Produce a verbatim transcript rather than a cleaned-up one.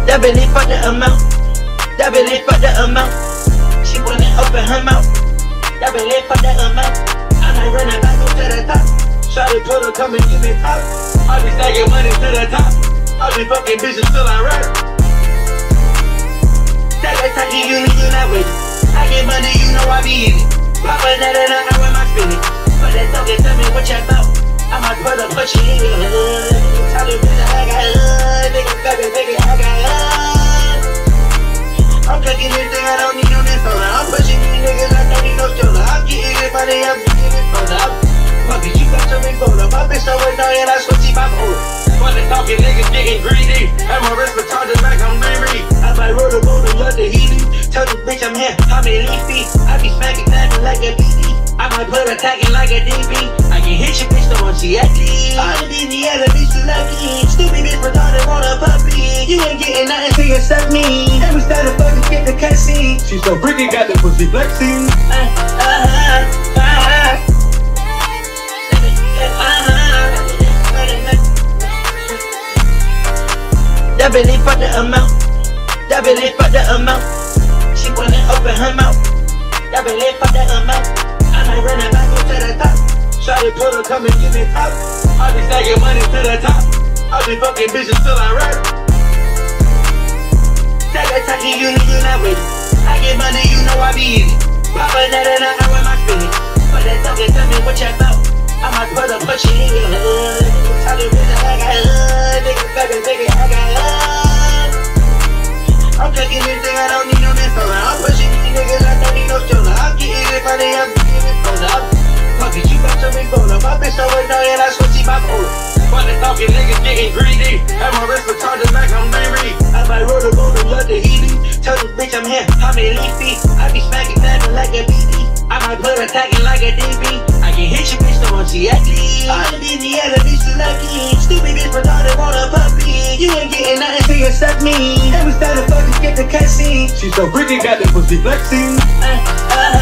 That belly for the amount. That belly for the amount. She wanna open her mouth. That belly for the amount. I might run it back up to the top. Shawty put her, come and give me top. I be stacking money to the top. I be fucking bitches till I rap. That like talking, you know you not with it. I get money, you know I be in it. Pop a nut and I know where my spinning. But that talking, tell me what you about. I might put a push it in your hood. Tell me bitch I got hood. Nigga baby, nigga I got hood. I'm cooking this thing, I don't need no soda. I'm pushing these niggas, I don't need no shoulder. I'm getting this money, I'm getting this soda. Fuck it, you got some big boulder. My bitch so annoying, I switch it bipolar. Fuck the talking niggas getting greedy. And my wrist retarded like I'm Larry. I might roll the boat and love the healy. Tell the bitch I'm here, I'm in leafy. I be smacking clapping like a B D. I might put her tagging like a D B. I can hit your bitch, the one she acting. I ain't in the other bitch you lucky. Stupid bitch retarded, want a puppy. You ain't getting nothing till you suck me. And we started fucking get the cutscene. She so freaky, got the pussy flexing. Uh, uh, uh, uh. That belly for the amount. That belly for the amount. She wanna open her mouth. That belly for the amount. I might run it back up to the top. Shawty put her, come and give me top. I be stacking money to the top. I be fucking bitches till I rap. That like talking, you know you not with it. I get money, you know I be in it. Pop a nut and I know where my spinning. But that talking, tell me what you about. I might put a push it in your hood. Tell me bitch I got hood. Nigga baby, nigga I got hood. I'm cooking this thing, I don't need no soda. I'm pushing these niggas, I don't need no shoulder. I'm getting this money, I'm getting this soda. Fuck it, you got some big boulder. My bitch so annoying, I switch it bipolar. Fuck the talking niggas getting greedy. And my wrist retarded like I'm Larry. I might roll the boat and love the healy. Tell the bitch I'm here, I'm in leafy. I be smacking clapping like a B D. I might put her tagging like a D B. I can hit your bitch, the one she acting. I ain't in the other bitch you lucky. Stupid bitch retarded, want a puppy. You ain't getting nothing till you suck me. And we started fucking get the cutscene. She so freaky, got the pussy flexing. Uh, uh,